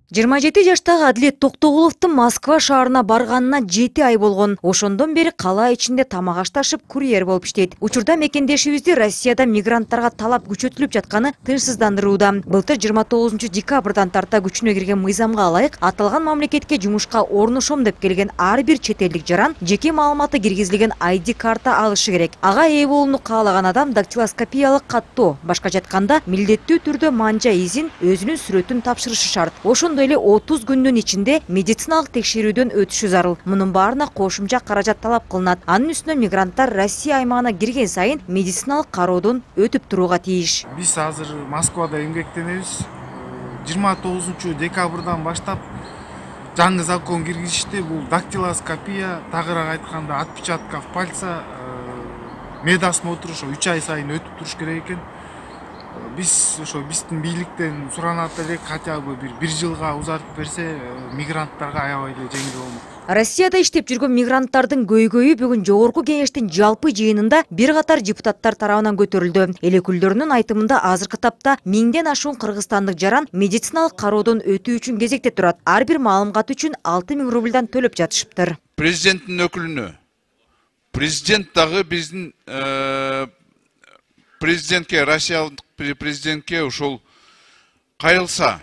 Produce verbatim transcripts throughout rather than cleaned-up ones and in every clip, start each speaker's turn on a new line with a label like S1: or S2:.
S1: жыйырма жети жаштагы Адилет Токтогуловдун Москва шаарына барганына жети ай болгон. Ошондон бери кала ичинде тамак ашташып курьер болуп иштейт. Учурда мекендешибизди Россияда мигранттарга талап күчөтүлүп жатканы тынчсыздандырууда. Былтыр жыйырма тогузунчу декабрдан тарта күчүнө кирген мыйзамга ылайык аталган мамлекетке жумушка орношом деп келген ар бир чет элдик жаран жеке маалыматы киргизилген ай ди карта алышы керек. Ага ээ болууну каалаган адам дактилоскопиялык каттоо, башкача айтканда милдеттүү түрдө манжа изин, өзүнүн сүрөтүн тапшырышы шарт. Ошондой эле отуз күндүн ичинде медициналык текшерүүдөн өтүшү зарыл. Мунун баарына кошумча каражат талап кылынат. Анын үстүнө мигранттар Россия аймагына кирген сайын медициналык кароодон өтүп турууга тийиш.
S2: Биз азыр Москвада эмгектенебиз. жыйырма тогузунчу декабрдан баштап жаңы закон киргизишти. Бул дактилоскопия, тагыраак айтканда отпечатков пальца, медосмотр ошо үч ай сайын өтүп туруш керек экен. Биз ошо биздин бийликтен суранат элек, хотя бы бир бир жылга узартып берсе, мигранттарга аябай эле жеңил болмок.
S1: Россияда иштеп жүргөн мигранттардын көйгөйү бүгүн жогорку кеңештин жалпы жыйынында бир катар депутаттар тарабынан көтөрүлдү. Эл өкүлдөрүнүн айтымында азыркы тапта миңден ашуун кыргызстандык жаран медициналык кароодон өтүү үчүн кезекте турат. Ар бир маалымат үчүн алты миң рубльдан төлөп жатышыптыр.
S3: Президенттин өкүлүнө, президент дагы биздин президентке, Россиялык президентке ушул кайрылса,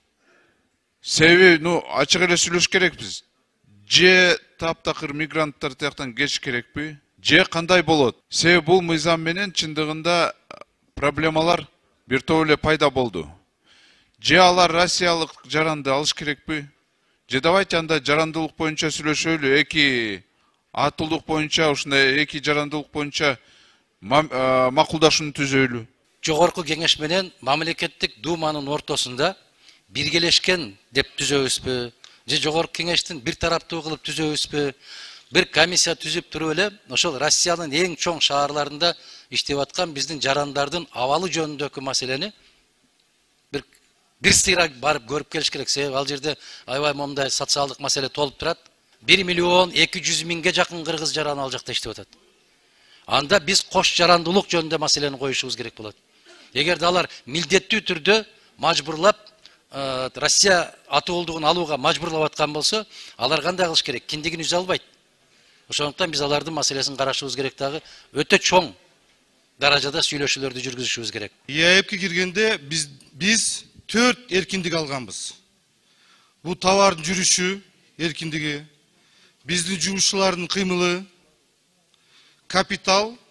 S3: себеби, ну, ачык эле сүйлөш керекпиз. Же таптакыр мигранттар тияктан кетиш керекпи? Же кандай болот? Себеби бул мыйзам менен чындыгында проблемалар бир топ эле пайда болду. Же алар Россиялык жаранды алыш керекпи? Же давайте анда жарандылык боюнча сүйлөшөлү, эки атылдык боюнча, ушундай эки жарандылык боюнча макулдашууну түзөлү.
S4: Жогорку кеңеш менен мамлекеттик думанын ортосунда биргелешкен деп түзөбүзбү? Же жогорку кеңештин бир тараптуу кылып түзөбүзбү? Бир комиссия түзүп туруп эле ошол Россиянын эң чоң шаарларында иштеп аткан биздин жарандардын абалы жөнүндөгү маселени бир бир сыйра барып көрүп келиш керек. Себеби ал жерде аябай момундай социалдык маселе толуп турат. бир миллион эки жүз миңге жакын кыргыз жараны ал жакта иштеп атат. Анда биз кош жарандуулук жөнүндө маселени коюшубуз керек болот. Эгерде алар милдеттүү түрдө мажбурлап Россия атуулдугун алууга мажбурлап аткан болсо, алар кандай кылыш керек? Киндигин үзө албайт. Ошондуктан биз алардын маселесин карашыбыз керек, дагы өтө чоң даражада сүйлөшүүлөрдү жүргүзүшүбүз керек.
S5: е а эпке киргенде биз биз төрт эркиндик алганбыз. Бул товардын жүрүшү эркиндиги, биздин жумушчулардын кыймылы, капитал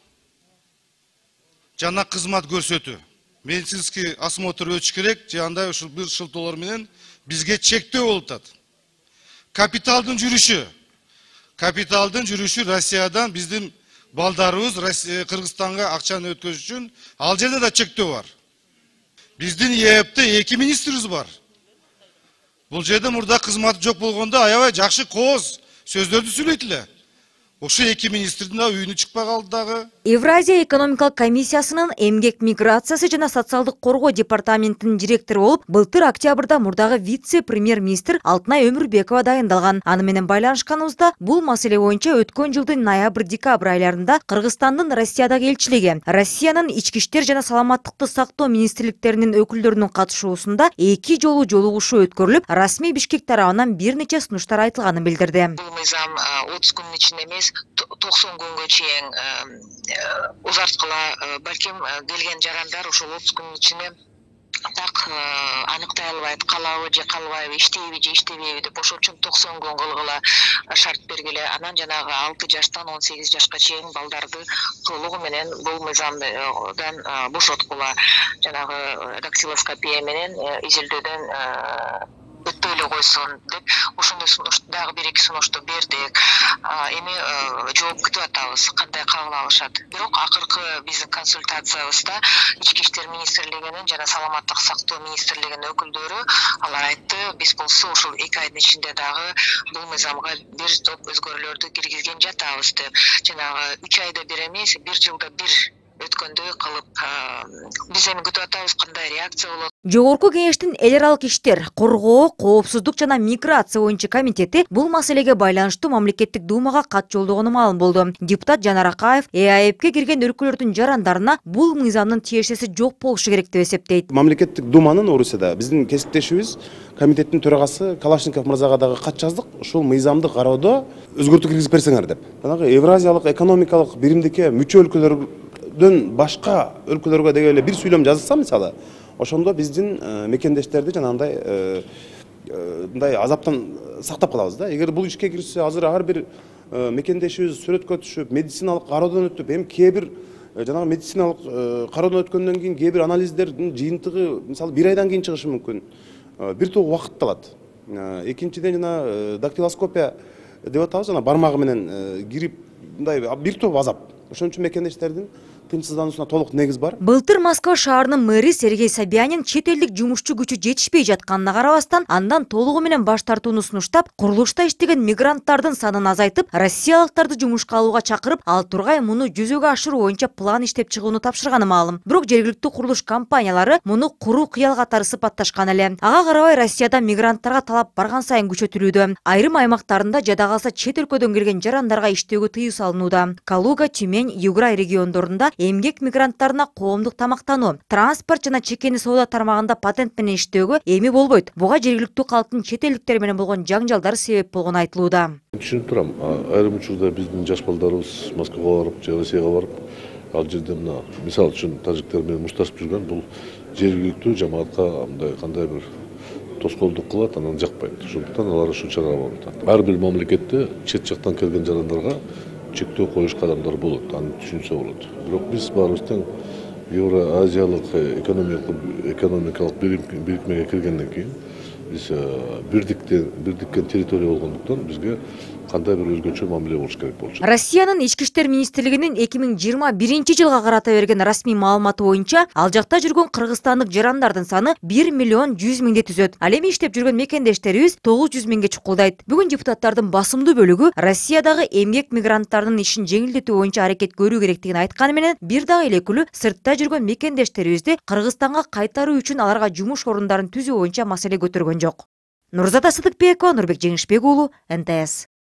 S5: жана кызмат көрсөтүү. Медицинский осмотр өтүш керек, же андай ушул бир шылтоолор менен бизге чектөө болуп атат. Капиталдын жүрүшү. Капиталдын жүрүшү Россиядан биздин балдарыбыз Кыргызстанга акчаны өткөзүш үчүн ал жерде да чектөө бар. Биздин е а эпте эки министрибиз бар. Бул жерде мурда кызматы жок болгондо аябай жакшы кооз сөздөрдү сүйлөйт эле. Ошо эки министрдин да үйүнө чыкпай калды дагы.
S1: Евразия экономикалык комиссиясынын эмгек миграциясы жана социалдык коргоо департаментинин директору болуп, былтыр октябрда мурдагы вице-премьер-министр Алтынай Өмүрбекова дайындалган. Аны менен байланышканыбызда бул маселе боюнча өткөн жылдын ноябрь-декабрь айларында Кыргызстандын Россиядагы элчилиги, Россиянын ички иштер жана саламаттыкты сактоо министрликтеринин өкүлдөрүнүн катышуусунда эки жолу жолугушуу өткөрүлүп, расмий Бишкек тарабынан бир нече сунуштар айтылганын билдирди.
S6: Бул мыйзам отуз күндүн ичинде эмес, токсон күнгө чейин узарткыла, балким келген жарандар ошол отуз күндүн ичинде так аныктай албайт, калабы же калбайбы, иштейби же иштебейби деп ошол үчүн токсон күн кылгыла шарт бергиле. Анан жанагы алты жаштан он сегиз жашка чейин балдарды толугу менен бул мыйзамдан бошоткула, жанагы дактилоскопия менен изилдөөдөн өтпөй эле койсун деп ошондой сунуш дагы бир эки сунушту бердик. Эми жооп күтүп атабыз, кандай кабыл алышат. Бирок акыркы биздин консультациябызда ички иштер министрлигинин жана саламаттык сактоо министрлигинин өкүлдөрү алар айтты, биз болсо ушул эки айдын ичинде дагы бул мыйзамга бир топ өзгөрүүлөрдү киргизген жатабыз деп. Жанагы үч айда бир эмес, бир жылда бир өткөндөй кылып биз эми күтүп атабыз кандай реакция болот.
S1: Жогорку кеңештин эл аралык иштер, коргоо, коопсуздук жана миграция боюнча комитети бул маселеге байланыштуу мамлекеттик думага кат жолдогону маалым болду. Депутат Жанар Акаев Э А Эпке кирген өлкөлөрдүн жарандарына бул мыйзамдын тиешеси жок болушу керек деп эсептейт.
S7: Мамлекеттик думанын Орусияда биздин кесиптешибиз комитеттин төрагасы Калашников мырзага дагы кат жаздык. Ушул мыйзамды кароодо өзгөртүү киргизип берсеңер деп. Жанагы Евразиялык экономикалык биримдикке мүчө өлкөлөрдөн башка өлкөлөргө деген эле бир сүйлөм жазылса мисалы, ошондо биздин мекендештерди жанагындай мындай азаптан сактап калабыз да. Эгер бул ишке киришсе, азыр ар бир мекендешибиз сүрөткө түшүп, медициналык кароодон өтүп, эми кээ бир жанагы медициналык кароодон өткөндөн кийин кээ бир анализдердин жыйынтыгы мисалы бир айдан кийин чыгышы мүмкүн. Бир топ убакыт алат. Экинчиден жана дактилоскопия деп атабыз, жана бармагы менен кирип мындай бир топ азап. Ошон үчүн мекендештердин тынчсыздануусуна толук негиз бар.
S1: Былтыр Москва шаарынын мэри Сергей Собянин чет элдик жумушчу күчү жетишпей жатканына карабастан андан толугу менен баш тартууну сунуштап, курулушта иштеген мигранттардын санын азайтып, россиялыктарды жумушка алууга чакырып, ал тургай муну жүзөгө ашыруу боюнча план иштеп чыгууну тапшырганы маалым. Бирок жергиликтүү курулуш компаниялары муну куру кыял катары сыпатташкан эле. Ага карабай Россияда мигранттарга талап барган сайын күчөтүлүүдө. Айрым аймактарында жада калса чет өлкөдөн келген жарандарга иштөөгө тыюу салынууда. Калуга, Тюмень, Юграй региондорунда эмгек мигранттарына коомдук тамактануу, транспорт жана чекени соода тармагында патент менен иштөөгө эми болбойт. Буга жергиликтүү калктын чет элдиктер менен болгон жаңжалдары себеп болгону айтылууда.
S8: Түшүнүп турам. Айрым учурда биздин жаш балдарыбыз Москвага барып, же Россияга барып, ал жерде мына мисал үчүн тажиктер менен мушташып жүргөн, бул жергиликтүү жамаатка мындай кандай бир тоскоолдук кылат, анан жакпайт. Ошондуктан алар ушул чарага барып атат. Ар бир мамлекетте чет жактан келген жарандарга чектөө коюш кадамдары болот, аны түшүнсө болот. Бирок биз баарыбыз тең Евразиялык экономикалык бирикмеге киргенден кийин биз бирдиктен бирдиккен территория болгондуктан бизге кандай бир өзгөчө мамиле болуш керек болчу.
S1: Россиянын ички иштер министрлигинин эки миң жыйырма биринчи жылга карата берген расмий маалыматы боюнча, ал жакта жүргөн кыргызстандык жарандардын саны бир миллион жүз миңди түзөт. Ал эми иштеп жүргөн мекендештерибиз тогуз жүз миңге чукулдайт. Бүгүн депутаттардын басымдуу бөлүгү Россиядагы эмгек мигранттарынын ишин жеңилдетүү боюнча аракет көрүү керектигин айтканы менен, бир дагы эле күлү сыртта жүргөн мекендештерибизди Кыргызстанга кайтаруу үчүн аларга жумуш орундарын түзүү боюнча маселе көтөргөн жок. Нурзада Сыдыкбекова, Нурбек Жеңишбек уулу, Н Т С.